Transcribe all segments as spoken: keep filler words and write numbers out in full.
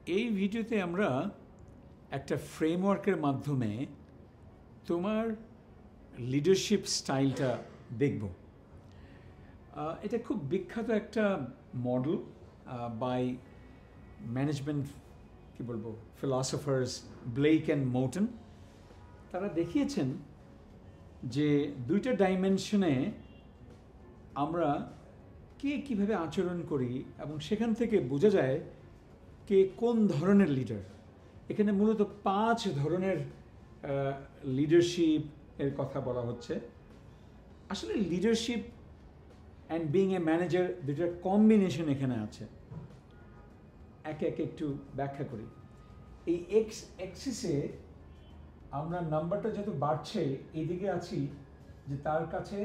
এই ভিডিওতে আমরা একটা ফ্রেমওয়ার্কের মাধ্যমে তোমার লিডারশিপ স্টাইলটা দেখব। এটা খুব বিখ্যাত একটা মডেল বাই ম্যানেজমেন্ট কি বলবো ফিলসফার্স ব্লেক অ্যান্ড মোটন। তারা দেখিয়েছেন যে দুইটা ডাইমেনশনে আমরা কে কীভাবে আচরণ করি এবং সেখান থেকে বোঝা যায় কে কোন ধরনের লিডার। এখানে মূলত পাঁচ ধরনের লিডারশিপ এর কথা বলা হচ্ছে। আসলে leadership and being a manager দুটার কম্বিনেশন এখানে আছে। একে একে একটু ব্যাখ্যা করি। এই এক্স অ্যাক্সিসে আমরা নাম্বারটা যত বাড়ছে এদিকে আছি যে তার কাছে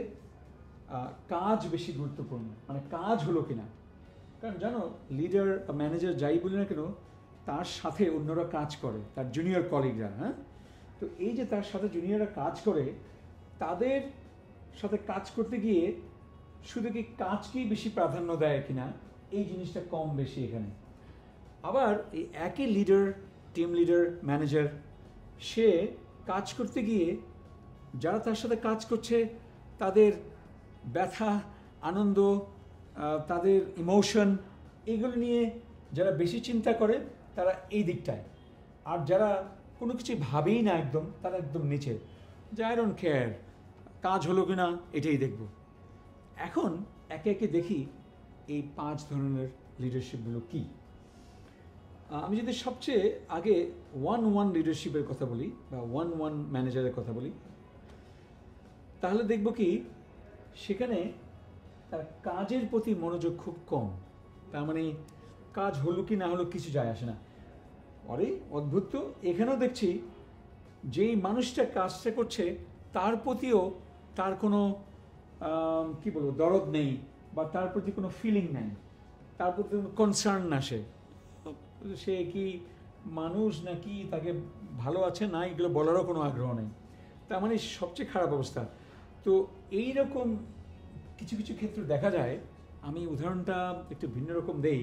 কাজ বেশি গুরুত্বপূর্ণ, মানে কাজ হলো কিনা। কারণ জানো লিডার বা ম্যানেজার যাই বলি না কেন তার সাথে অন্যরা কাজ করে, তার জুনিয়র কলিগরা। হ্যাঁ, তো এই যে তার সাথে জুনিয়ররা কাজ করে, তাদের সাথে কাজ করতে গিয়ে শুধু কি কাজকেই বেশি প্রাধান্য দেয় কিনা এই জিনিসটা কম বেশি এখানে। আবার এই একই লিডার, টিম লিডার, ম্যানেজার, সে কাজ করতে গিয়ে যারা তার সাথে কাজ করছে তাদের ব্যথা, আনন্দ, তাদের ইমোশন, এগুলো নিয়ে যারা বেশি চিন্তা করে তারা এই দিকটায়। আর যারা কোনো কিছু ভাবেই না একদম, তারা একদম নিচে, যে আই ডোন্ট কেয়ার, কাজ হলো কি না এটাই দেখব। এখন একে একে দেখি এই পাঁচ ধরনের লিডারশিপগুলো কী। আমি যদি সবচেয়ে আগে ওয়ান ওয়ান লিডারশিপের কথা বলি বা ওয়ান ওয়ান ম্যানেজারের কথা বলি, তাহলে দেখব কি সেখানে তার কাজের প্রতি মনোযোগ খুব কম। তার মানে কাজ হলো কি না হলো কিছু যায় আসে না। পরে অদ্ভুত তো এখানেও দেখছি যেই মানুষটা কাজটা করছে তার প্রতিও তার কোনো কি বলবো দরদ নেই বা তার প্রতি কোনো ফিলিং নেই, তার প্রতি কোনো কনসার্ন না। সে সে কি মানুষ নাকি তাকে ভালো আছে না এগুলো বলারও কোনো আগ্রহ নেই। তার মানে সবচেয়ে খারাপ অবস্থা। তো এই রকম কিছু কিছু ক্ষেত্রে দেখা যায়। আমি উদাহরণটা একটু ভিন্ন রকম দেই,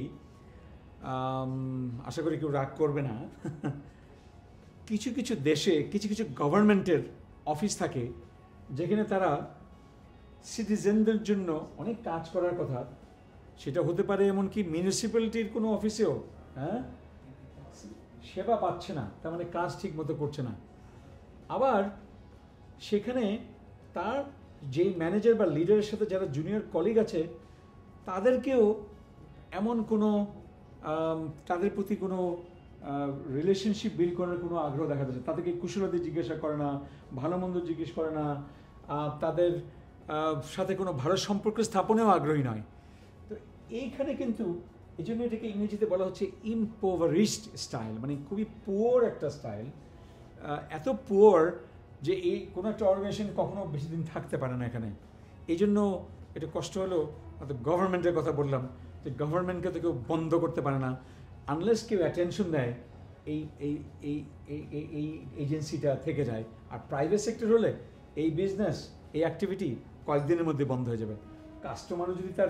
আশা করি কেউ রাগ করবে না। কিছু কিছু দেশে কিছু কিছু গভর্নমেন্টের অফিস থাকে যেখানে তারা সিটিজেনদের জন্য অনেক কাজ করার কথা, সেটা হতে পারে এমনকি মিউনিসিপ্যালিটির কোনো অফিসেও, হ্যাঁ, সেবা পাচ্ছে না, তার মানে কাজ ঠিক মতো করছে না। আবার সেখানে তার যেই ম্যানেজার বা লিডারের সাথে যারা জুনিয়র কলিগ আছে তাদেরকেও এমন কোনো তাদের প্রতি কোনো রিলেশনশিপ বিল্ড করার কোনো আগ্রহ দেখা যাচ্ছে। তাদেরকে কুশলাদি জিজ্ঞাসা করে না, ভালো মন্দ জিজ্ঞেস করে না, তাদের সাথে কোনো ভালো সম্পর্ক স্থাপনেও আগ্রহী নয়। তো এইখানে কিন্তু এই জন্য এটাকে ইংরেজিতে বলা হচ্ছে ইম্পোভারিশড স্টাইল, মানে খুবই পুয়ার একটা স্টাইল। এত পুয়ার যে এই কোনো একটা অর্গানাইজেশন কখনো বেশি দিন থাকতে পারে না এখানে। এই জন্য এটা কষ্ট হলো। গভর্নমেন্টের কথা বললাম, যে গভর্নমেন্টকে তো কেউ বন্ধ করতে পারে না আনলেস কেউ অ্যাটেনশন দেয়, এই এই এই এই এই এজেন্সিটা থেকে যায়। আর প্রাইভেট সেক্টর হলে এই বিজনেস, এই অ্যাক্টিভিটি কয়েকদিনের মধ্যে বন্ধ হয়ে যাবে। কাস্টমারও যদি তার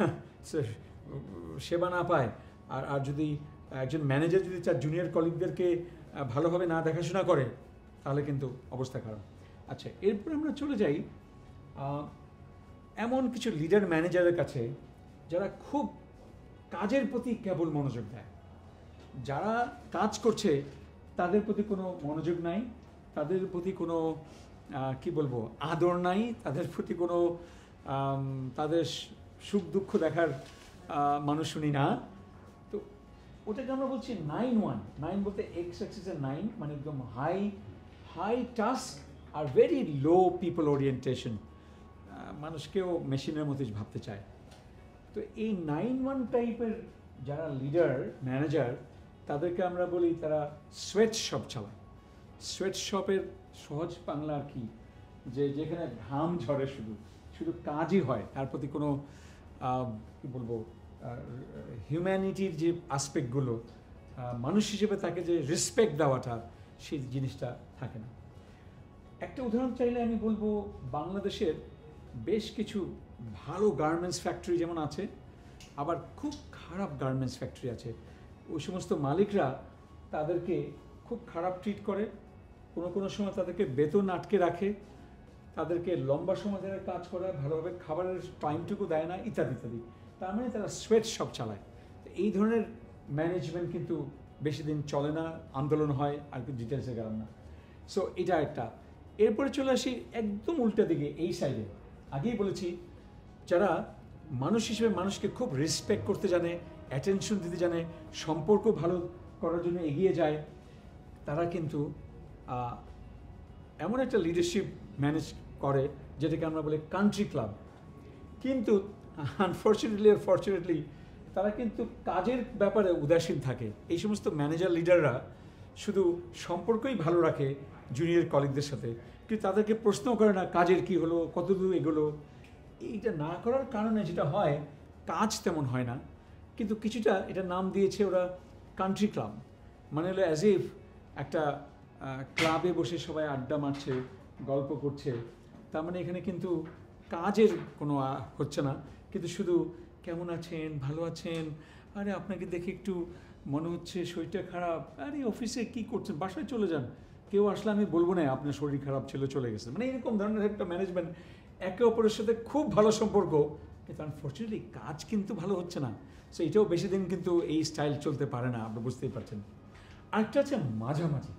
সেবা না পায়, আর আর যদি একজন ম্যানেজার যদি তার জুনিয়র কলিগদেরকে ভালোভাবে না দেখাশোনা করে, তাহলে কিন্তু অবস্থা খারাপ। আচ্ছা, এরপর আমরা চলে যাই এমন কিছু লিডার ম্যানেজারের কাছে যারা খুব কাজের প্রতি কেবল মনোযোগ দেয়। যারা কাজ করছে তাদের প্রতি কোনো মনোযোগ নাই, তাদের প্রতি কোনো কি বলবো আদর নাই, তাদের প্রতি কোনো তাদের সুখ দুঃখ দেখার মানুষ শুনি না। তো ওটাকে আমরা বলছি নাইন ওয়ান। নাইন বলতে এক্স অ্যাক্সিসের নাইন, মানে একদম হাই হাই টাস্ক আর ভেরি লো পিপল ওরিয়েন্টেশন। মানুষকেও মেশিনের মতো ভাবতে চায়। তো এই নাইন ওয়ান টাইপের যারা লিডার ম্যানেজার, তাদেরকে আমরা বলি তারা সোয়েট শপ চালায়। সোয়েট শপের সহজ বাংলা আর কি, যে যেখানে ঘাম ঝরে, শুধু শুধু কাজই হয়, তার প্রতি কোনো কী বলবো হিউম্যানিটির যে আসপেক্টগুলো, মানুষ হিসেবে তাকে যে রেসপেক্ট দেওয়াটা, সেই জিনিসটা থাকে না। একটা উদাহরণ চাইলে আমি বলবো, বাংলাদেশের বেশ কিছু ভালো গার্মেন্টস ফ্যাক্টরি যেমন আছে, আবার খুব খারাপ গার্মেন্টস ফ্যাক্টরি আছে। ওই সমস্ত মালিকরা তাদেরকে খুব খারাপ ট্রিট করে, কোনো কোনো সময় তাদেরকে বেতন আটকে রাখে, তাদেরকে লম্বা সময় ধরে কাজ করায়, ভালোভাবে খাবারের টাইমটুকু দেয় না, ইত্যাদি ইত্যাদি। তার মানে তারা সোয়েট শপ চালায়। এই ধরনের ম্যানেজমেন্ট কিন্তু বেশি দিন চলে না, আন্দোলন হয়, আর কি ডিটেলসে গেলাম না। সো এটা একটা। এরপরে চলে আসি একদম উল্টা দিকে, এই সাইডে। আগেই বলেছি যারা মানুষ হিসেবে মানুষকে খুব রেসপেক্ট করতে জানে, অ্যাটেনশন দিতে জানে, সম্পর্ক ভালো করার জন্য এগিয়ে যায়, তারা কিন্তু এমন একটা লিডারশিপ ম্যানেজ করে যেটাকে আমরা বলি কান্ট্রি ক্লাব। কিন্তু আনফর্চুনেটলি আর ফর্চুনেটলি তারা কিন্তু কাজের ব্যাপারে উদাসীন থাকে। এই সমস্ত ম্যানেজার লিডাররা শুধু সম্পর্কই ভালো রাখে জুনিয়র কলিগদের সাথে, কিন্তু তাদেরকে প্রশ্নও করে না কাজের কি হলো, কতদূর এগোলো। এইটা না করার কারণে যেটা হয়, কাজ তেমন হয় না, কিন্তু কিছুটা এটা নাম দিয়েছে ওরা কান্ট্রি ক্লাব। মানে হলো অ্যাজ ইফ একটা ক্লাবে বসে সবাই আড্ডা মারছে, গল্প করছে। তার মানে এখানে কিন্তু কাজের কোনো হচ্ছে না, কিন্তু শুধু কেমন আছেন, ভালো আছেন, আরে আপনাকে দেখে একটু মনে হচ্ছে শরীরটা খারাপ, আরে অফিসে কি করছেন, বাসায় চলে যান, কেউ আসলে আমি বলবো না আপনার শরীর খারাপ ছিল, চলে গেছে। মানে এরকম ধরনের একটা ম্যানেজমেন্ট, একে অপরের সাথে খুব ভালো সম্পর্ক, কিন্তু আনফর্চুনেটলি কাজ কিন্তু ভালো হচ্ছে না। সো এটাও বেশি দিন কিন্তু এই স্টাইল চলতে পারে না, আপনি বুঝতেই পারছেন। আরেকটা আছে মাঝামাঝি,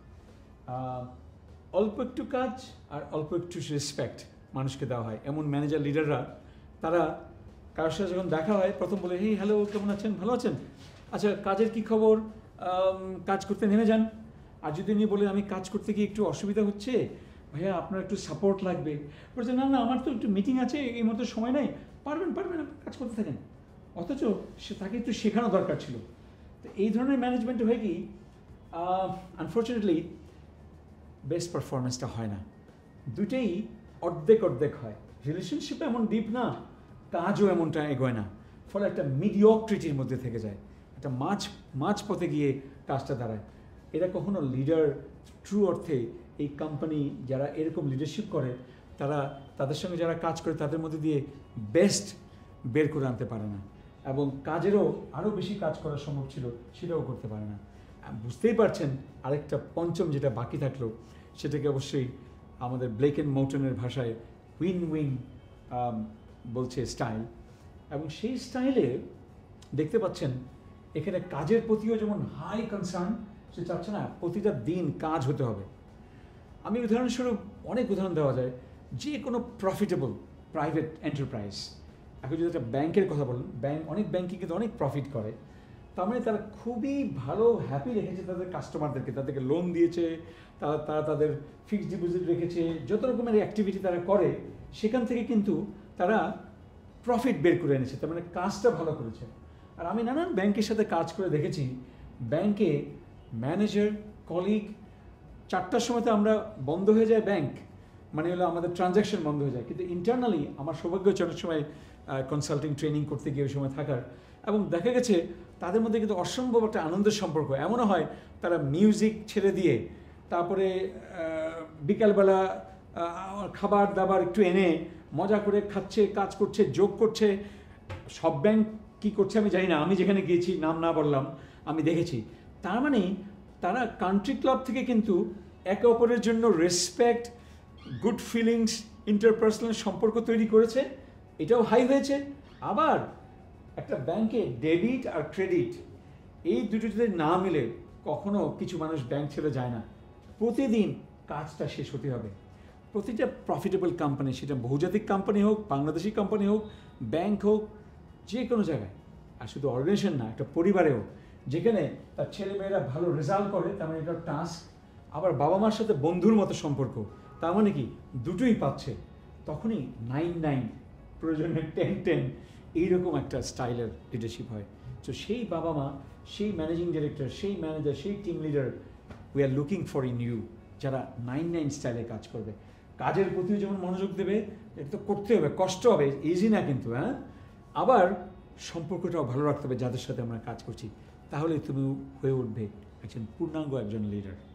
অল্প একটু কাজ আর অল্প একটু রেসপেক্ট মানুষকে দেওয়া হয়। এমন ম্যানেজার লিডাররা, তারা কারোর সাথে যখন দেখা হয় প্রথম বলে, হেই হ্যালো, কেমন আছেন, ভালো আছেন, আচ্ছা কাজের কি খবর, কাজ করতে নেমে যান। আর যদি উনি বলে আমি কাজ করতে গিয়ে একটু অসুবিধা হচ্ছে ভাইয়া, আপনার একটু সাপোর্ট লাগবে, বলছে না না আমার তো একটু মিটিং আছে, এই মতো সময় নেই, পারবেন পারবেন কাজ করতে থাকেন। অথচ সে তাকে একটু শেখানো দরকার ছিল। তো এই ধরনের ম্যানেজমেন্ট হয়ে কি আনফর্চুনেটলি বেস্ট পারফরমেন্সটা হয় না, দুটেই অর্ধেক অর্ধেক হয়। রিলেশনশিপে এমন ডিপ না, কাজও এমনটা এগোয় না, ফলে একটা মিডিওক্রিটির মধ্যে থেকে যায়, একটা মাঝ মাঝ পথে গিয়ে কাজটা দাঁড়ায়। এরা কখনো লিডার ট্রু অর্থে, এই কোম্পানি যারা এরকম লিডারশিপ করে, তারা তাদের সঙ্গে যারা কাজ করে তাদের মধ্যে দিয়ে বেস্ট বের করে আনতে পারে না, এবং কাজেরও আরও বেশি কাজ করা সম্ভব ছিল সেটাও করতে পারে না। বুঝতেই পারছেন, আরেকটা পঞ্চম যেটা বাকি থাকলো, সেটাকে অবশ্যই আমাদের ব্লেক অ্যান্ড মৌটনের ভাষায় উইন উইন বলছে স্টাইল। এবং সেই স্টাইলে দেখতে পাচ্ছেন এখানে কাজের প্রতিও যেমন হাই কনসার্ন, সে চাচ্ছে না প্রতিটা দিন কাজ হতে হবে। আমি উদাহরণস্বরূপ অনেক উদাহরণ দেওয়া যায়, যে কোনো প্রফিটেবল প্রাইভেট এন্টারপ্রাইজ, এখন যদি একটা ব্যাংকের কথা বলেন, ব্যাংক অনেক ব্যাংকই কিন্তু অনেক প্রফিট করে, তার মানে তারা খুবই ভালো হ্যাপি রেখেছে তাদের কাস্টমারদেরকে, তাদেরকে লোন দিয়েছে, তারা তারা তাদের ফিক্সড ডিপোজিট রেখেছে, যত রকমের অ্যাক্টিভিটি তারা করে সেখান থেকে কিন্তু তারা প্রফিট বের করে এনেছে, তার মানে কাজটা ভালো করেছে। আর আমি নানান ব্যাংকের সাথে কাজ করে দেখেছি, ব্যাংকে ম্যানেজার কলিগ, চারটার সময় তো আমরা বন্ধ হয়ে যায় ব্যাংক, মানে হলো আমাদের ট্রানজ্যাকশন বন্ধ হয়ে যায়, কিন্তু ইন্টারনালি আমার সৌভাগ্য হচ্ছে অনেক সময় কনসাল্টিং ট্রেনিং করতে গিয়ে ওই সময় থাকার, এবং দেখা গেছে তাদের মধ্যে কিন্তু অসম্ভব একটা আনন্দের সম্পর্ক। এমনও হয় তারা মিউজিক ছেড়ে দিয়ে, তারপরে বিকালবেলা খাবার দাবার একটু এনে মজা করে খাচ্ছে, কাজ করছে, যোগ করছে। সব ব্যাংক কী করছে আমি জানি না, আমি যেখানে গিয়েছি নাম না বললাম, আমি দেখেছি। তার মানে তারা কান্ট্রি ক্লাব থেকে কিন্তু একে অপরের জন্য রেসপেক্ট, গুড ফিলিংস, ইন্টারপার্সোনাল সম্পর্ক তৈরি করেছে, এটাও হাই হয়েছে। আবার একটা ব্যাংকে ডেবিট আর ক্রেডিট, এই দুটো যদি না মিলে কখনো কিছু মানুষ ব্যাংক ছেড়ে যায় না। প্রতিদিন কাজটা শেষ হতে হবে। প্রতিটা প্রফিটেবল কোম্পানি, সেটা বহুজাতিক কোম্পানি হোক, বাংলাদেশি কোম্পানি হোক, ব্যাংক হোক, যে কোনো জায়গায়, আর শুধু অর্গানাইজেশন না, একটা পরিবারেও যেখানে তার ছেলেমেয়েরা ভালো রেজাল্ট করে, তার মানে এটা টাস্ক। আবার বাবা মার সাথে বন্ধুর মতো সম্পর্ক, তার মানে কি দুটোই পাচ্ছে, তখনই নাইন নাইন প্রয়োজনে টেন টেন এইরকম একটা স্টাইলের লিডারশিপ হয়। তো সেই বাবা মা, সেই ম্যানেজিং ডিরেক্টর, সেই ম্যানেজার, সেই team leader we are looking for in you, যারা নাইন নাইন স্টাইলে কাজ করবে, কাজের প্রতিও যেমন মনোযোগ দেবে, এটা তো করতে হবে, কষ্ট হবে, ইজি না কিন্তু, হ্যাঁ। আবার সম্পর্কটাও ভালো রাখতে হবে যাদের সাথে আমরা কাজ করছি, তাহলে তুমি হয়ে উঠবে একজন পূর্ণাঙ্গ একজন লিডার।